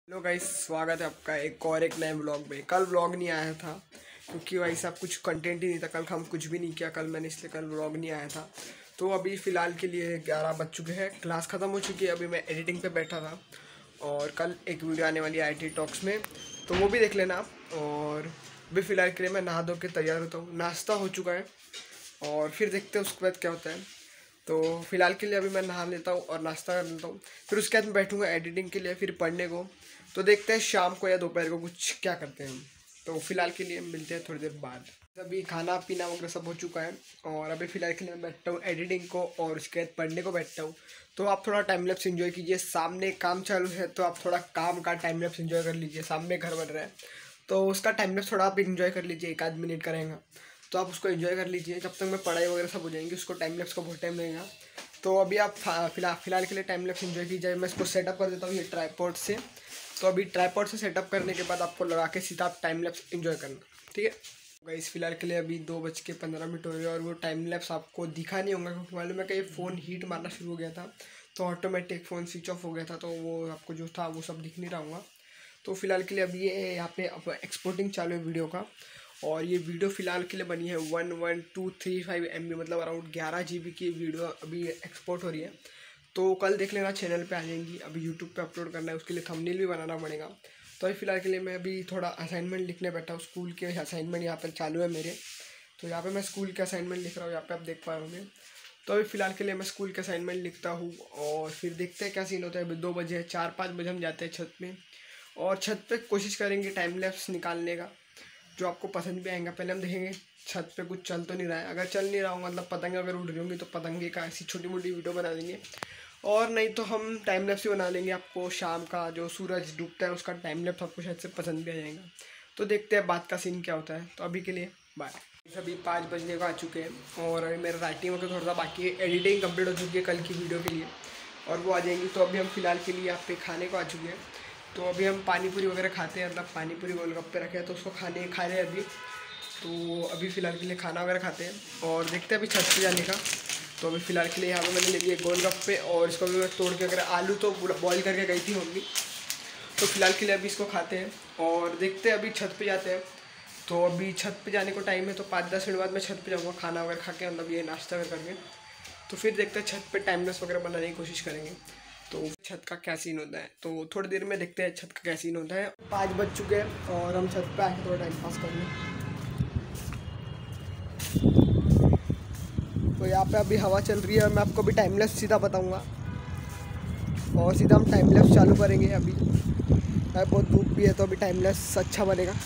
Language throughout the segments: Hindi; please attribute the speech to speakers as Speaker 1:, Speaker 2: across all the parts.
Speaker 1: हेलो गाइस, स्वागत है आपका एक नए ब्लॉग में। कल ब्लॉग नहीं आया था क्योंकि भाई साहब कुछ कंटेंट ही नहीं था। कल हम कुछ भी नहीं किया कल मैंने, इसलिए कल ब्लॉग नहीं आया था। तो अभी फ़िलहाल के लिए 11 बज चुके हैं, क्लास ख़त्म हो चुकी है। अभी मैं एडिटिंग पे बैठा था और कल एक वीडियो आने वाली है IT टॉक्स में, तो वो भी देख लेना आप। और अभी फ़िलहाल के लिए मैं नहा धो के तैयार होता हूँ, नाश्ता हो चुका है और फिर देखते हैं उसके बाद क्या होता है। तो फ़िलहाल के लिए अभी मैं नहा लेता हूँ और नाश्ता कर लेता हूँ, फिर उसके बाद मैं बैठूँगा एडिटिंग के लिए, फिर पढ़ने को। तो देखते हैं शाम को या दोपहर को कुछ क्या करते हैं हम। तो फ़िलहाल के लिए मिलते हैं थोड़ी देर बाद। अभी खाना पीना वगैरह सब हो चुका है और अभी फ़िलहाल के लिए मैं बैठता हूँ एडिटिंग को और उसके बाद पढ़ने को बैठता हूँ। तो आप थोड़ा टाइम लैप्स एंजॉय कीजिए। सामने काम चालू है तो आप थोड़ा काम का टाइम लैप्स एंजॉय कर लीजिए। सामने घर बन रहा है तो उसका टाइम लैप्स थोड़ा आप एंजॉय कर लीजिए। 1 आध मिनट का रहेगा तो आप उसको एंजॉय कर लीजिए। जब तक मैं पढ़ाई वगैरह सब हो जाएंगी उसको टाइम लैप्स का बहुत टाइम लगेगा। तो अभी आप फ़िलहाल के लिए टाइम लैप्स एंजॉय कीजिए। मैं इसको सेटअप कर देता हूँ ये ट्राइपॉड से। तो अभी ट्राइपॉड से सेटअप करने के बाद आपको लगा के सीधा आप टाइम लैप्स एंजॉय करना, ठीक है गाइस। फ़िलहाल के लिए अभी 2:15 हो रहे हैं और वो टाइम लैप्स आपको दिखा नहीं होगा क्योंकि मालूम है कि ये फ़ोन हीट मारना शुरू हो गया था तो ऑटोमेटिक फ़ोन स्विच ऑफ हो गया था, तो वो आपको जो था वो सब दिख नहीं रहा होगा। तो फ़िलहाल के लिए अभी ये यहाँ पे एक्सपोर्टिंग चालू है वीडियो का। और ये वीडियो फ़िलहाल के लिए बनी है 11235 MB, मतलब अराउंड 11 GB की वीडियो अभी एक्सपोर्ट हो रही है। तो कल देख लेना, चैनल पे आ जाएंगी। अभी यूट्यूब पे अपलोड करना है, उसके लिए थंबनेल भी बनाना पड़ेगा। तो अभी फ़िलहाल के लिए मैं अभी थोड़ा असाइनमेंट लिखने बैठा हूँ। स्कूल के असाइनमेंट यहाँ पर चालू है मेरे, तो यहाँ पे मैं स्कूल के असाइनमेंट लिख रहा हूँ, यहाँ पे आप देख पा रहे होंगे। तो अभी फ़िलहाल के लिए मैं स्कूल के असाइनमेंट लिखता हूँ और फिर देखते हैं क्या सीन होता है। अभी 2 बजे 4-5 बजे हम जाते हैं छत में और छत पे कोशिश करेंगे टाइम लैप्स निकालने का जो आपको पसंद भी आएगा। पहले हम देखेंगे छत पे कुछ चल तो नहीं रहा है। अगर चल नहीं रहा होगा मतलब पतंग अगर उड़ रही होंगी तो पतंगे का ऐसी छोटी मोटी वीडियो बना देंगे, और नहीं तो हम टाइम लैप्स ही बना लेंगे। आपको शाम का जो सूरज डूबता है उसका टाइम लैप्स आपको शायद से पसंद भी आ जाएगा। तो देखते हैं बात का सीन क्या होता है। तो अभी के लिए बाय। अभी 5 बजने को आ चुके हैं और अभी मेरा राइटिंग वगैरह थोड़ा सा बाकी है। एडिटिंग कंप्लीट हो चुकी है कल की वीडियो के लिए और वो आ जाएंगी। तो अभी हम फ़िलहाल के लिए यहाँ पे खाने को आ चुके हैं। तो अभी हम पानी पूरी वगैरह खाते हैं, मतलब पानी पूरी गोलगप्पे रखे हैं तो उसको खा रहे हैं अभी। तो अभी फ़िलहाल के लिए खाना वगैरह खाते हैं और देखते हैं अभी छत पे जाने का। तो अभी फ़िलहाल के लिए यहाँ पे मैंने ले लिए गोलगप्पे और इसको भी मैं तोड़ के, अगर आलू तो बॉईल करके गई थी मम्मी। तो फ़िलहाल के लिए अभी इसको खाते हैं और देखते हैं अभी छत पे जाते हैं। तो अभी छत पे जाने को टाइम है तो 5-10 मिनट बाद मैं छत पे जाऊँगा खाना वगैरह खा के, मतलब ये नाश्ता वगैरह करके। तो फिर देखते हैं छत पे टाइमलेस वगैरह बनाने की कोशिश करेंगे तो छत का क्या सीन होता है। तो थोड़ी देर में देखते हैं छत का क्या सीन होता है। 5 बज चुके हैं और हम छत पे आके थोड़ा टाइम पास करेंगे। तो यहाँ पे अभी हवा चल रही है और मैं आपको अभी टाइमलेस सीधा बताऊँगा और सीधा हम टाइमलेस चालू करेंगे। अभी बहुत धूप भी है तो अभी टाइमलेस अच्छा बनेगा।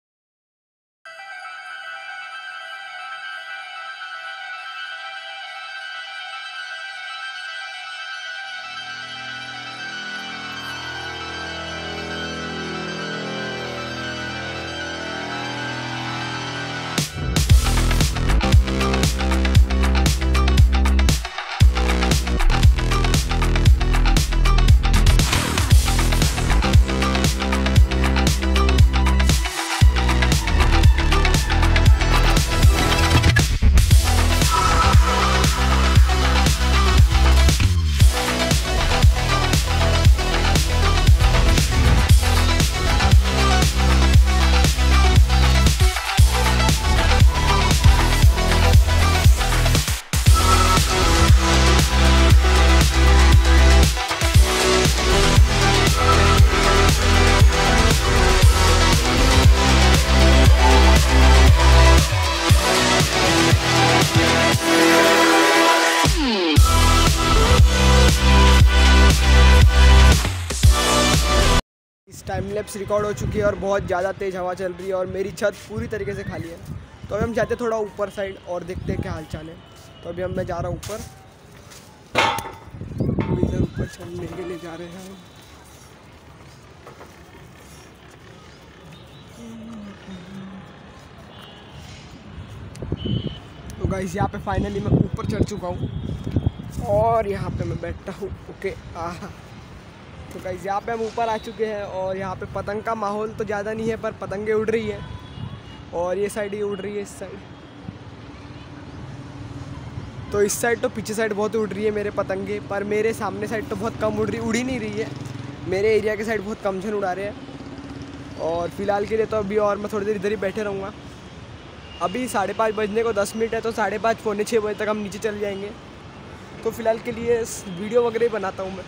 Speaker 1: टाइम लैप्स रिकॉर्ड हो चुकी है और बहुत ज़्यादा तेज़ हवा चल रही है और मेरी छत पूरी तरीके से खाली है। तो अभी हम जाते हैं थोड़ा ऊपर साइड और देखते हैं क्या हाल चाल है। तो अभी मैं जा रहा हूँ ऊपर, इधर ऊपर चढ़ने के लिए जा रहे हैं। तो गाइस यहाँ पे फाइनली मैं ऊपर चढ़ चुका हूँ और यहाँ पे मैं बैठा हूँ। ओके तो गाइस यहाँ पे हम ऊपर आ चुके हैं और यहाँ पे पतंग का माहौल तो ज़्यादा नहीं है पर पतंगे उड़ रही है और ये साइड ही उड़ रही है, इस साइड। तो इस साइड तो पीछे साइड बहुत उड़ रही है मेरे पतंगे, पर मेरे सामने साइड तो बहुत कम उड़ ही नहीं रही है। मेरे एरिया के साइड बहुत कम जन उड़ा रहे हैं। और फिलहाल के लिए तो अभी और मैं थोड़ी देर इधर ही बैठे रहूँगा। अभी 5:30 बजने को 10 मिनट है, तो 5:30 पौने 6 बजे तक हम नीचे चल जाएंगे। तो फिलहाल के लिए वीडियो वगैरह ही बनाता हूँ मैं।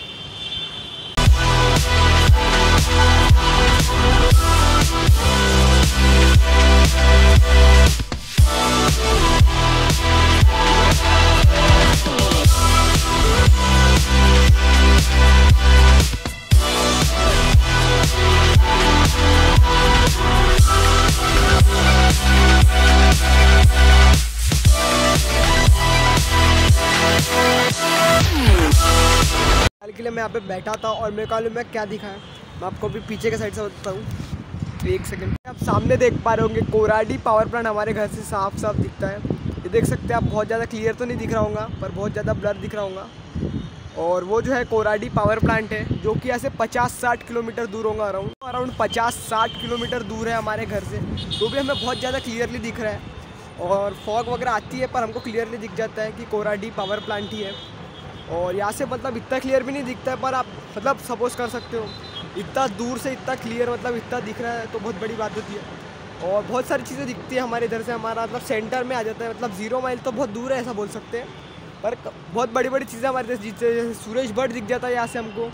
Speaker 1: के लिए मैं यहाँ पे बैठा था और मेरे को मैं क्या दिखा है, मैं आपको अभी पीछे के साइड से बताऊँ। तो एक सेकंड, आप सामने देख पा रहे होंगे कोराडी पावर प्लांट हमारे घर से साफ साफ दिखता है। ये देख सकते हैं आप, बहुत ज़्यादा क्लियर तो नहीं दिख रहा होगा पर बहुत ज़्यादा ब्लर दिख रहा होगा। और वो जो है कोराडी पावर प्लांट है, जो कि ऐसे 50-60 किलोमीटर दूर होगा, अराउंड 50-60 किलोमीटर दूर है हमारे घर से। तो भी हमें बहुत ज़्यादा क्लियरली दिख रहा है और फॉग वगैरह आती है पर हमको क्लियरली दिख जाता है कि कोराडी पावर प्लांट ही है। और यहाँ से मतलब इतना क्लियर भी नहीं दिखता है, पर आप मतलब सपोज कर सकते हो इतना दूर से इतना क्लियर, मतलब इतना दिख रहा है तो बहुत बड़ी बात होती है। और बहुत सारी चीज़ें दिखती है हमारे इधर से, हमारा मतलब सेंटर में आ जाता है, मतलब 0 माइल तो बहुत दूर है ऐसा बोल सकते हैं, पर बहुत बड़ी बड़ी चीज़ें हमारे इधर, जैसे सूरज बर्ड दिख जाता है यहाँ से हमको,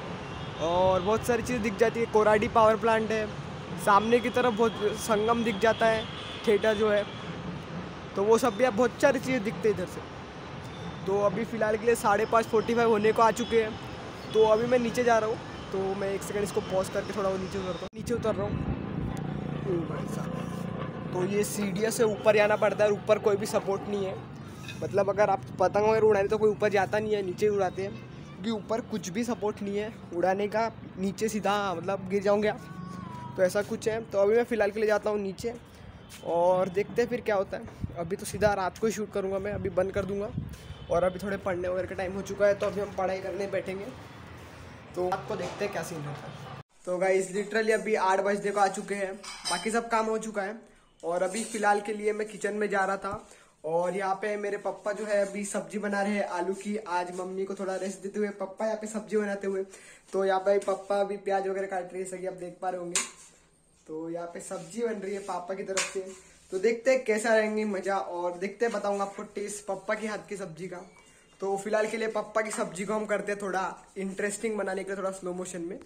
Speaker 1: और बहुत सारी चीज़ें दिख जाती है। कोराडी पावर प्लांट है, सामने की तरफ बहुत संगम दिख जाता है, थिएटर जो है, तो वो सब भी अब बहुत सारी चीज़ें दिखते हैं इधर से। तो अभी फ़िलहाल के लिए 5:45 होने को आ चुके हैं। तो अभी मैं नीचे जा रहा हूँ, तो मैं एक सेकंड इसको पॉज करके थोड़ा वो नीचे उतर रहा हूँ। भाई साहब, तो ये सीढ़ियों से ऊपर जाना पड़ता है और ऊपर कोई भी सपोर्ट नहीं है, मतलब अगर आप पतंग वगैरह उड़ाने तो कोई ऊपर जाता नहीं है, नीचे ही उड़ाते हैं, क्योंकि ऊपर कुछ भी सपोर्ट नहीं है उड़ाने का, नीचे सीधा मतलब गिर जाओगे आप, तो ऐसा कुछ है। तो अभी मैं फ़िलहाल के लिए जाता हूँ नीचे और देखते हैं फिर क्या होता है। अभी तो सीधा रात को ही शूट करूँगा मैं, अभी बंद कर दूँगा। और अभी थोड़े पढ़ने वगैरह का टाइम हो चुका है, तो अभी हम पढ़ाई करने बैठेंगे, तो आपको देखते हैं क्या सीन रहता है। तो गाइस लिटरली अभी 8 बजने को आ चुके हैं, बाकी सब काम हो चुका है। और अभी फ़िलहाल के लिए मैं किचन में जा रहा था और यहाँ पे मेरे पापा जो है अभी सब्जी बना रहे हैं आलू की। आज मम्मी को थोड़ा रेस्ट देते हुए पापा यहाँ पे सब्जी बनाते हुए, तो यहाँ पे पापा अभी प्याज वगैरह काट रहे हैं, सही आप देख पा रहे होंगे। तो यहाँ पे सब्जी बन रही है पापा की तरफ से, तो देखते हैं कैसा रहेंगे मजा, और देखते हैं बताऊंगा आपको टेस्ट पापा के हाथ की सब्जी का। तो फिलहाल के लिए पापा की सब्जी को हम करते हैं थोड़ा इंटरेस्टिंग बनाने के लिए, थोड़ा स्लो मोशन में।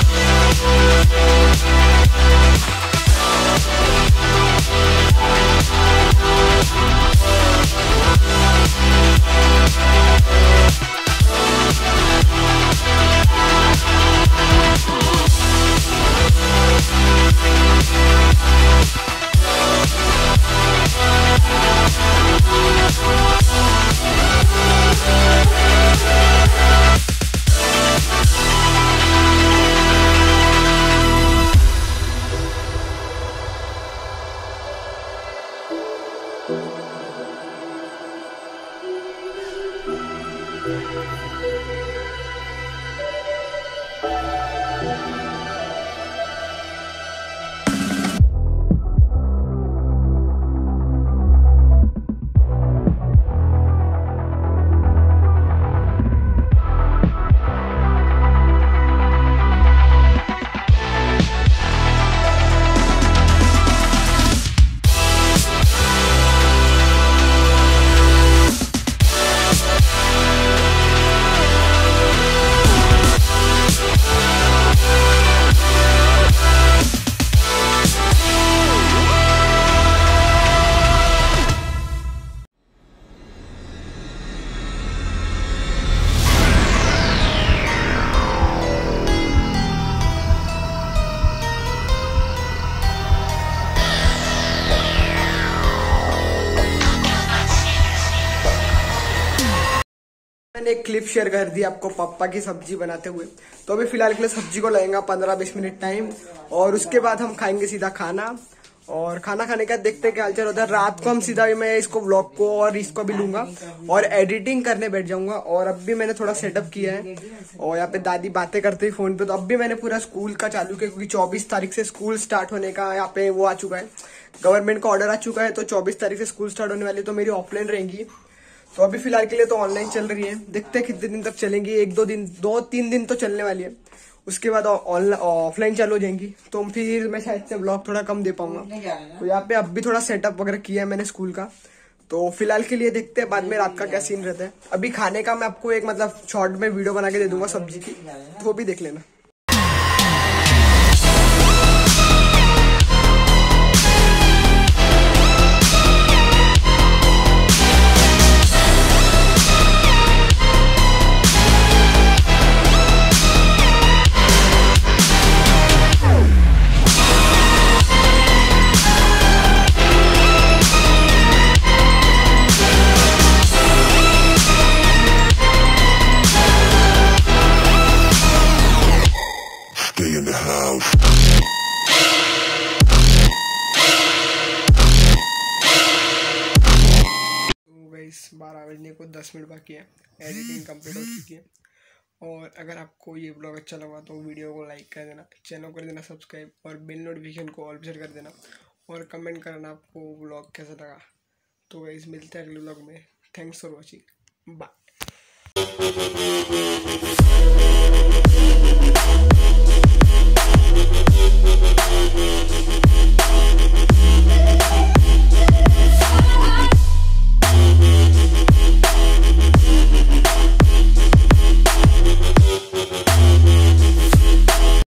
Speaker 1: मैंने एक क्लिप शेयर कर दी आपको पापा की सब्जी बनाते हुए। तो अभी फिलहाल के लिए सब्जी को लगेगा 15-20 मिनट टाइम, और उसके बाद हम खाएंगे सीधा खाना। और खाना खाने का देखते हैं क्या हालचाल होता है। रात को हम सीधा मैं इसको व्लॉग को और इसको भी लूंगा और एडिटिंग करने बैठ जाऊंगा। और अब भी मैंने थोड़ा सेटअप किया है और यहाँ पे दादी बातें करते हुई फोन पे। तो अब भी मैंने पूरा स्कूल का चालू किया, क्योंकि 24 तारीख से स्कूल स्टार्ट होने का यहाँ पे वो आ चुका है, गवर्नमेंट का ऑर्डर आ चुका है। तो 24 तारीख से स्कूल स्टार्ट होने वाली, तो मेरी ऑफलाइन रहेंगी। तो अभी फिलहाल के लिए तो ऑनलाइन चल रही है, देखते हैं कितने दिन तक चलेंगी। 2-3 दिन तो चलने वाली है, उसके बाद ऑफलाइन चालू हो जाएंगी। तो फिर मैं शायद से ब्लॉग थोड़ा कम दे पाऊंगा। तो यहाँ पे अब भी थोड़ा सेटअप वगैरह किया है मैंने स्कूल का। तो फिलहाल के लिए देखते हैं बाद में रात का क्या सीन रहता है। अभी खाने का मैं आपको एक मतलब शॉर्ट में वीडियो बना के दे दूंगा सब्जी की, तो वो भी देख लेना।
Speaker 2: In the house.
Speaker 1: तो गाइस 12 बजने को 10 मिनट बाकी है, एडिटिंग कंप्लीट हो चुकी है। और अगर आपको ये ब्लॉग अच्छा लगा तो वीडियो को लाइक कर देना, चैनल को कर देना सब्सक्राइब और बेल नोटिफिकेशन को ऑल पे सेट कर देना और कमेंट करना आपको ब्लॉग कैसा लगा। तो गाइस मिलते हैं अगले ब्लॉग में। Thanks for watching, bye.